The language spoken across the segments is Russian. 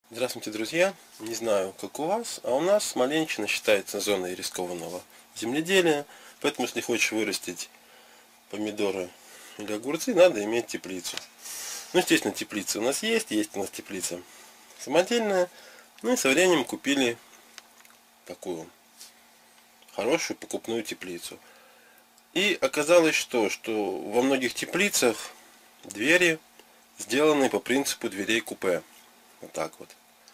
Здравствуйте, друзья! Не знаю, как у вас, а у нас Смоленщина считается зоной рискованного земледелия, поэтому если хочешь вырастить помидоры или огурцы, надо иметь теплицу. Ну, естественно, теплица у нас есть у нас теплица самодельная, ну и со временем купили такую хорошую покупную теплицу. И оказалось, что во многих теплицах двери сделаны по принципу дверей купе. Вот так вот.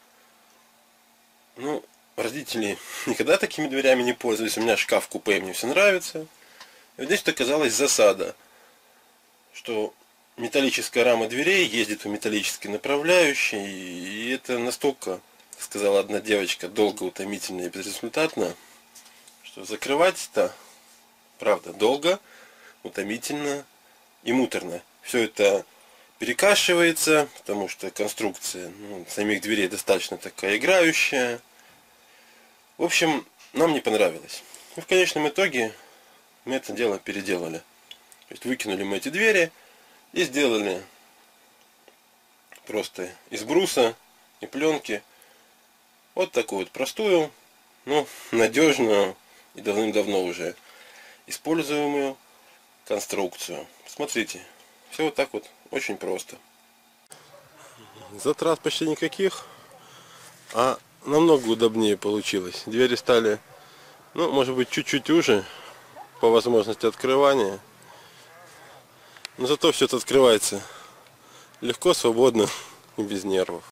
Ну, родители никогда такими дверями не пользовались. У меня шкаф купе, мне все нравится. И вот здесь вот оказалась засада, что металлическая рама дверей ездит по металлической направляющей. И это настолько, как сказала одна девочка, долго, утомительно и безрезультатно, что закрывать-то, правда, долго, утомительно и муторно. Все это перекашивается, потому что конструкция самих дверей достаточно такая играющая. В общем, нам не понравилось. И в конечном итоге мы это дело переделали. То есть выкинули мы эти двери и сделали просто из бруса и пленки вот такую вот простую, но надежную и давным-давно уже используемую конструкцию. Смотрите, все вот так вот, очень просто. Затрат почти никаких, а намного удобнее получилось. Двери стали, ну, может быть, чуть-чуть уже по возможности открывания, но зато все это открывается легко, свободно и без нервов.